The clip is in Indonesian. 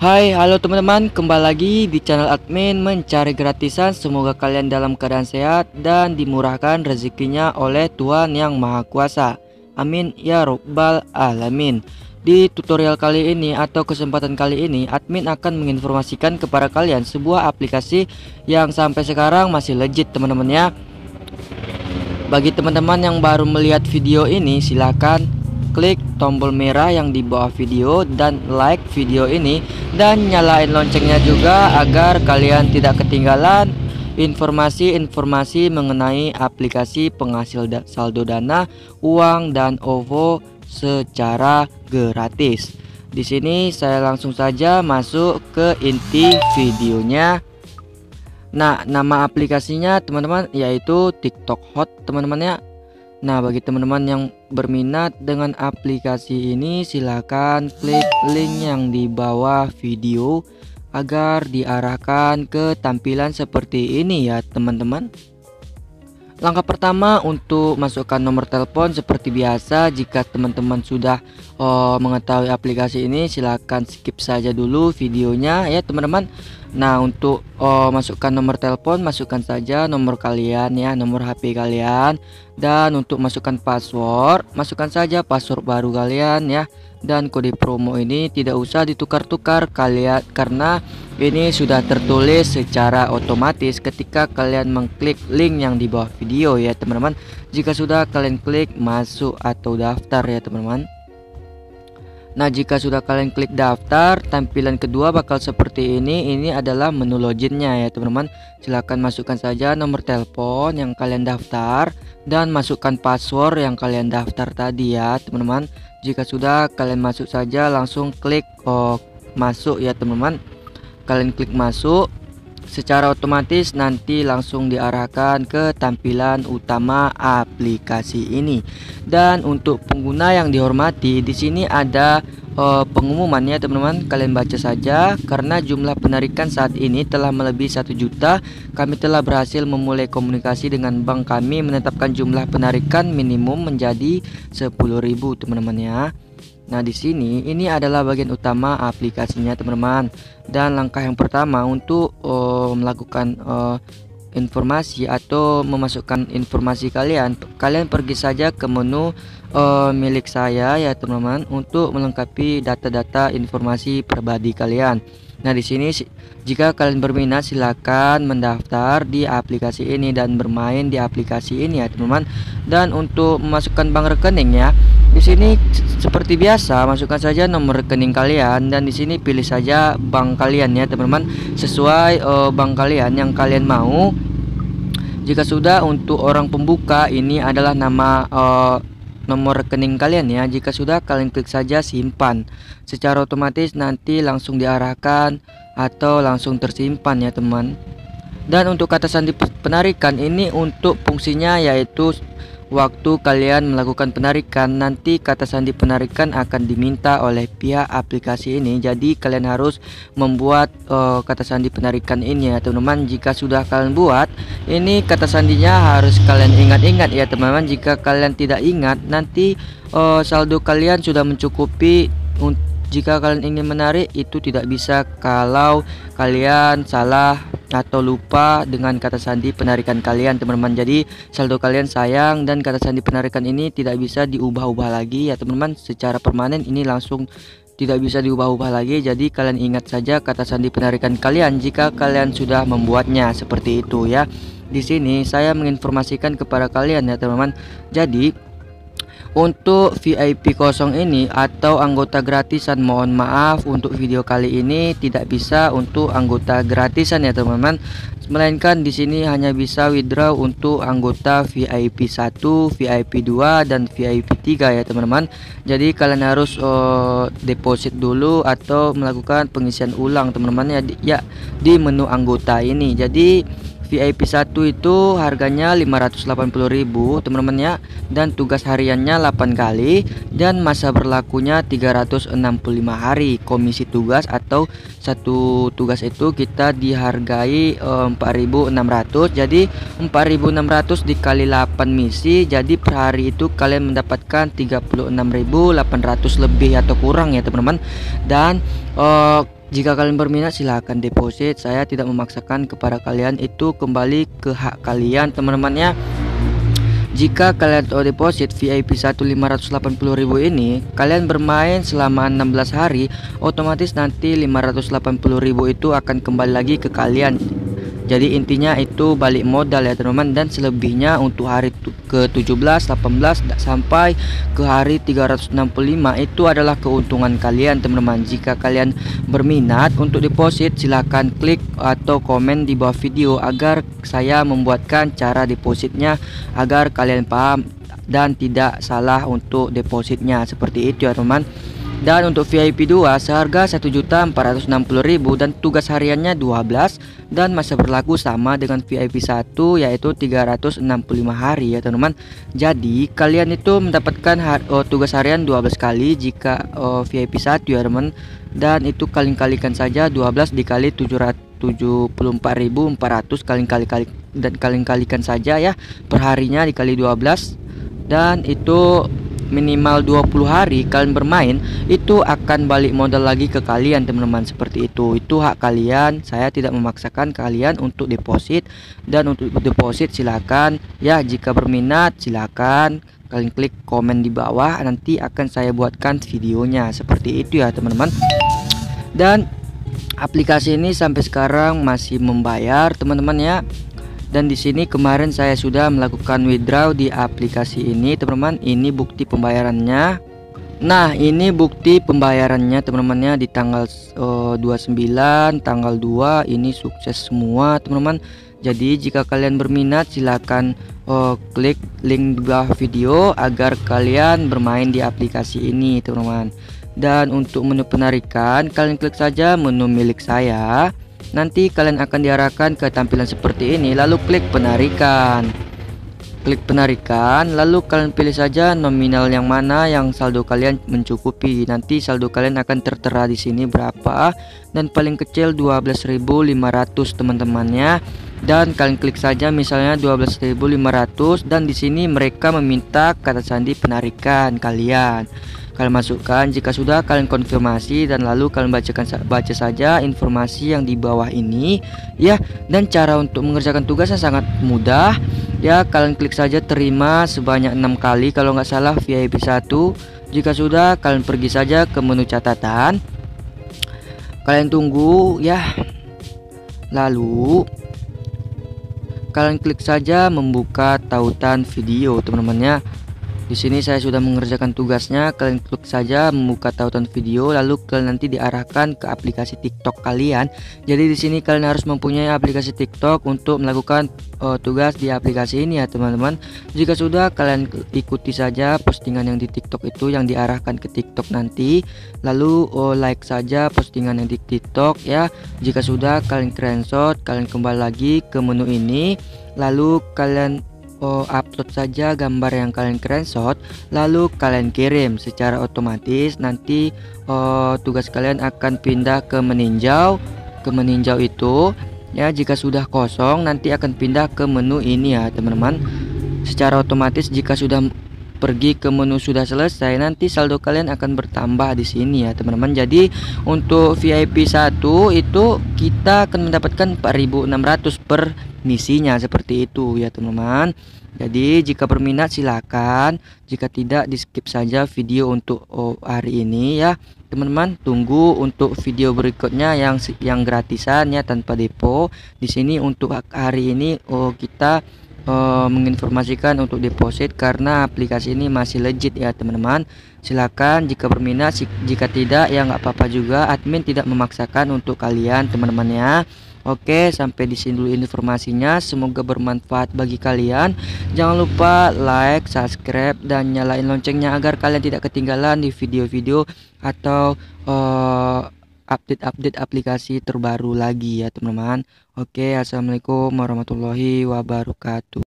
Hai, halo teman-teman, kembali lagi di channel admin mencari gratisan. Semoga kalian dalam keadaan sehat dan dimurahkan rezekinya oleh Tuhan Yang Maha Kuasa. Amin ya robbal alamin. Di tutorial kali ini atau kesempatan kali ini, admin akan menginformasikan kepada kalian sebuah aplikasi yang sampai sekarang masih legit teman-teman ya. Bagi teman-teman yang baru melihat video ini, silakan klik tombol merah yang di bawah video dan like video ini, dan nyalain loncengnya juga agar kalian tidak ketinggalan informasi-informasi mengenai aplikasi penghasil saldo dana, uang dan OVO secara gratis. Di sini saya langsung saja masuk ke inti videonya. Nah, nama aplikasinya teman-teman yaitu TikTok Hot teman-teman ya. Nah, bagi teman-teman yang berminat dengan aplikasi ini, silakan klik link yang di bawah video agar diarahkan ke tampilan seperti ini ya teman-teman. Langkah pertama untuk masukkan nomor telepon seperti biasa. Jika teman-teman sudah mengetahui aplikasi ini, silakan skip saja dulu videonya ya teman-teman. Nah, untuk masukkan nomor telepon, masukkan saja nomor kalian ya, nomor HP kalian. Dan untuk masukkan password, masukkan saja password baru kalian ya. Dan kode promo ini tidak usah ditukar-tukar kalian, karena ini sudah tertulis secara otomatis ketika kalian mengklik link yang di bawah video ya teman-teman. Jika sudah, kalian klik masuk atau daftar ya teman-teman. Nah, jika sudah kalian klik daftar, tampilan kedua bakal seperti ini. Ini adalah menu loginnya ya teman-teman. Silahkan masukkan saja nomor telepon yang kalian daftar dan masukkan password yang kalian daftar tadi ya teman-teman. Jika sudah, kalian masuk saja, langsung klik masuk ya teman-teman. Kalian klik masuk, secara otomatis nanti langsung diarahkan ke tampilan utama aplikasi ini. Dan untuk pengguna yang dihormati, di sini ada pengumumannya teman-teman. Kalian baca saja. Karena jumlah penarikan saat ini telah melebihi 1 juta, kami telah berhasil memulai komunikasi dengan bank kami menetapkan jumlah penarikan minimum menjadi 10.000 teman-teman ya. Nah, di sini ini adalah bagian utama aplikasinya teman-teman. Dan langkah yang pertama untuk melakukan informasi atau memasukkan informasi kalian pergi saja ke menu milik saya ya teman-teman, untuk melengkapi data-data informasi pribadi kalian. Nah, di sini jika kalian berminat, silakan mendaftar di aplikasi ini dan bermain di aplikasi ini ya teman-teman. Dan untuk memasukkan bank rekening ya, di sini seperti biasa, masukkan saja nomor rekening kalian dan di sini pilih saja bank kalian ya teman-teman, sesuai bank kalian yang kalian mau. Jika sudah, untuk orang pembuka ini adalah nama nomor rekening kalian ya. Jika sudah, kalian klik saja simpan. Secara otomatis nanti langsung diarahkan atau langsung tersimpan ya teman. Dan untuk kata sandi penarikan ini, untuk fungsinya yaitu waktu kalian melakukan penarikan, nanti kata sandi penarikan akan diminta oleh pihak aplikasi ini. Jadi kalian harus membuat kata sandi penarikan ini ya teman-teman. Jika sudah kalian buat, ini kata sandinya harus kalian ingat-ingat ya teman-teman. Jika kalian tidak ingat, nanti saldo kalian sudah mencukupi. Jika kalian ingin menarik, itu tidak bisa kalau kalian salah atau lupa dengan kata sandi penarikan kalian teman-teman. Jadi saldo kalian sayang dan kata sandi penarikan ini tidak bisa diubah-ubah lagi ya teman-teman. Secara permanen ini langsung tidak bisa diubah-ubah lagi. Jadi kalian ingat saja kata sandi penarikan kalian jika kalian sudah membuatnya seperti itu ya. Di sini saya menginformasikan kepada kalian ya teman-teman. Jadi untuk VIP kosong ini atau anggota gratisan, mohon maaf untuk video kali ini tidak bisa untuk anggota gratisan ya teman-teman, melainkan di sini hanya bisa withdraw untuk anggota VIP 1, VIP 2 dan VIP 3 ya teman-teman. Jadi kalian harus deposit dulu atau melakukan pengisian ulang teman-teman ya di menu anggota ini. Jadi VIP 1 itu harganya 580.000 teman-teman ya, dan tugas hariannya 8 kali dan masa berlakunya 365 hari. Komisi tugas atau satu tugas itu kita dihargai 4.600. Jadi 4.600 dikali 8 misi, jadi per hari itu kalian mendapatkan 36.800 lebih atau kurang ya teman-teman. Dan Jika kalian berminat silahkan deposit, saya tidak memaksakan kepada kalian, itu kembali ke hak kalian teman-teman ya. Jika kalian deposit VIP 1.580.000 ini, kalian bermain selama 16 hari, otomatis nanti 580.000 itu akan kembali lagi ke kalian. Jadi intinya itu balik modal ya teman-teman, dan selebihnya untuk hari ke-17, 18 sampai ke hari 365 itu adalah keuntungan kalian teman-teman. Jika kalian berminat untuk deposit, silahkan klik atau komen di bawah video agar saya membuatkan cara depositnya agar kalian paham dan tidak salah untuk depositnya, seperti itu ya teman-teman. Dan untuk VIP 2 seharga 1.460.000 dan tugas hariannya 12 dan masa berlaku sama dengan VIP 1 yaitu 365 hari ya teman-teman. Jadi kalian itu mendapatkan tugas harian 12 kali jika VIP 1 ya teman, dan itu kalikan saja 12 dikali 774.400 kalikan saja ya, perharinya dikali 12, dan itu minimal 20 hari kalian bermain itu akan balik modal lagi ke kalian teman-teman, seperti itu hak kalian. Saya tidak memaksakan kalian untuk deposit, dan untuk deposit silakan ya, jika berminat silakan kalian klik komen di bawah, nanti akan saya buatkan videonya, seperti itu ya teman-teman. Dan aplikasi ini sampai sekarang masih membayar teman-teman ya. Dan di sini kemarin saya sudah melakukan withdraw di aplikasi ini teman-teman. Ini bukti pembayarannya. Nah ini bukti pembayarannya teman-teman ya, di tanggal 29 tanggal 2 ini sukses semua teman-teman. Jadi jika kalian berminat silahkan klik link di bawah video agar kalian bermain di aplikasi ini teman-teman. Dan untuk menu penarikan kalian klik saja menu milik saya. Nanti kalian akan diarahkan ke tampilan seperti ini, lalu klik penarikan. Klik penarikan, lalu kalian pilih saja nominal yang mana yang saldo kalian mencukupi. Nanti saldo kalian akan tertera di sini berapa, dan paling kecil 12.500 teman-temannya. Dan kalian klik saja misalnya 12.500, dan di sini mereka meminta kata sandi penarikan kalian. Kalian masukkan, jika sudah kalian konfirmasi, dan lalu kalian baca saja informasi yang di bawah ini ya. Dan cara untuk mengerjakan tugasnya sangat mudah ya, kalian klik saja terima sebanyak 6 kali kalau nggak salah VIP 1. Jika sudah kalian pergi saja ke menu catatan, kalian tunggu ya, lalu kalian klik saja membuka tautan video teman-teman ya. Di sini saya sudah mengerjakan tugasnya, kalian klik saja membuka tautan video, lalu kalian nanti diarahkan ke aplikasi TikTok kalian. Jadi di sini kalian harus mempunyai aplikasi TikTok untuk melakukan tugas di aplikasi ini ya teman-teman. Jika sudah kalian ikuti saja postingan yang di TikTok itu yang diarahkan ke TikTok nanti, lalu like saja postingan yang di TikTok ya. Jika sudah kalian screenshot, kalian kembali lagi ke menu ini, lalu kalian upload saja gambar yang kalian screenshot, lalu kalian kirim. Secara otomatis nanti tugas kalian akan pindah ke meninjau. Ke meninjau itu ya, jika sudah kosong nanti akan pindah ke menu ini ya teman-teman. Secara otomatis jika sudah pergi ke menu sudah selesai, nanti saldo kalian akan bertambah di sini ya teman-teman. Jadi untuk VIP 1 itu kita akan mendapatkan 4.600 per misinya, seperti itu ya teman-teman. Jadi jika berminat silakan, jika tidak di skip saja video untuk hari ini ya teman-teman. Tunggu untuk video berikutnya yang gratisan ya, tanpa depo. Di sini untuk hari ini kita menginformasikan untuk deposit karena aplikasi ini masih legit ya teman-teman. Silakan jika berminat, jika tidak ya nggak apa-apa juga, admin tidak memaksakan untuk kalian teman-teman ya. Oke, sampai di sini dulu informasinya, semoga bermanfaat bagi kalian. Jangan lupa like, subscribe, dan nyalain loncengnya agar kalian tidak ketinggalan di video-video atau update-update aplikasi terbaru lagi ya teman-teman. Oke, assalamualaikum warahmatullahi wabarakatuh.